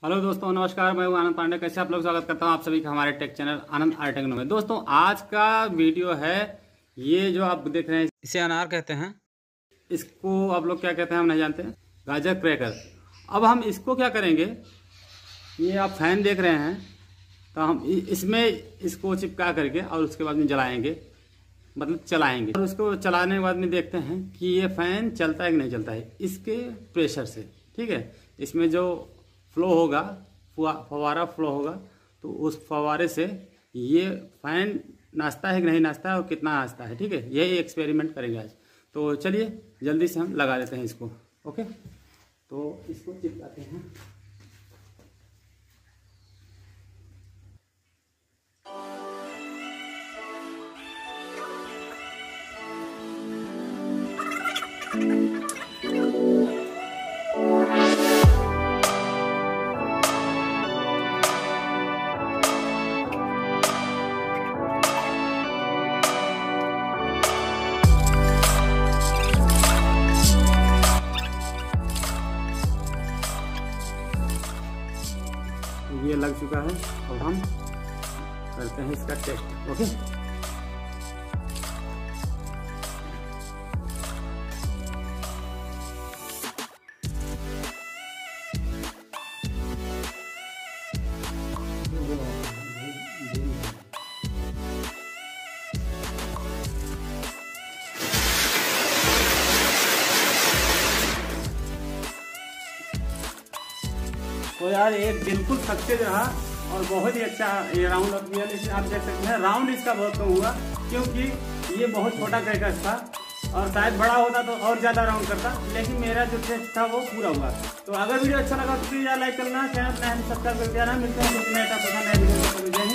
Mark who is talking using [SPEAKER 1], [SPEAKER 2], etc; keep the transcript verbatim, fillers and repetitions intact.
[SPEAKER 1] Hello दोस्तों, नमस्कार। मैं हूं आनंद पांडे। कैसे आप लोग, स्वागत करता हूं आप सभी का हमारे tech channel Anand R techno में। दोस्तों, आज का वीडियो है ये जो आप देख रहे हैं, इसे अनार कहते हैं। इसको आप लोग क्या कहते हैं हम नहीं जानते, गाजर क्रैकर। अब हम इसको क्या करेंगे, ये आप फैन देख रहे हैं, तो हम इसमें इसको चिपका करके और उसके बाद में जलाएंगे, मतलब चलाएंगे। और उसको चलाने के बाद में देखते हैं कि ये फैन चलता है कि नहीं चलता है इसके प्रेशर से। ठीक है, इसमें जो फ्लो होगा, फवारा फ्लो होगा, तो उस फवारे से ये फैन नाचता है कि नहीं नाचता है और कितना नाचता है। ठीक है, यही एक्सपेरिमेंट करेंगे आज। तो चलिए जल्दी से हम लगा देते हैं इसको। ओके, तो इसको चिपकाते हैं। ये लग चुका है, अब हम करते हैं इसका टेस्ट। ओके, तो यार ये बिल्कुल सक्सेस रहा और बहुत ही अच्छा ये राउंड ऑफ रियल। इसे आप देख सकते हैं, राउंड इसका बहुत कम हुआ क्योंकि ये बहुत छोटा क्रैकर था और शायद बड़ा होता तो और ज्यादा राउंड करता, लेकिन मेरा जो टेस्ट था वो पूरा हुआ। तो अगर वीडियो अच्छा लगा तो प्लीज लाइक करना, चैनल सब्सक्राइब करके आना। मिलते हैं।